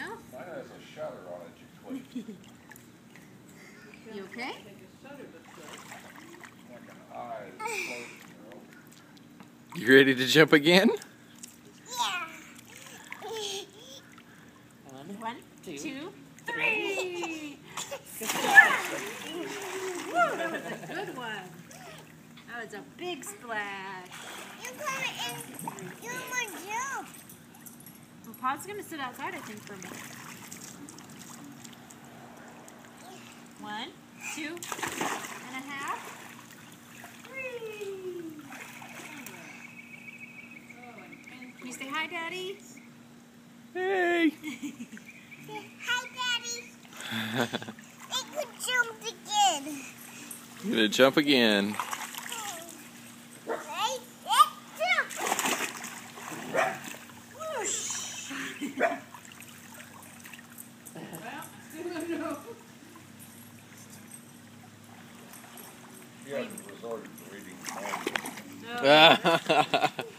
now? Mine has a shutter on it, you click. You okay? Like an eye closed, You ready to jump again? Yeah. 1, 2, 3. Woo, that was a good one. That was a big splash. You come and do my job. Well, Pa's going to sit outside, I think, for a minute. 1, 2 and a half. 3. Can you say hi, Daddy? Hey! Hi, Daddy. It could jump again. You're gonna jump again. Right? Jump. Whoosh. You haven't resorted to reading mine. No.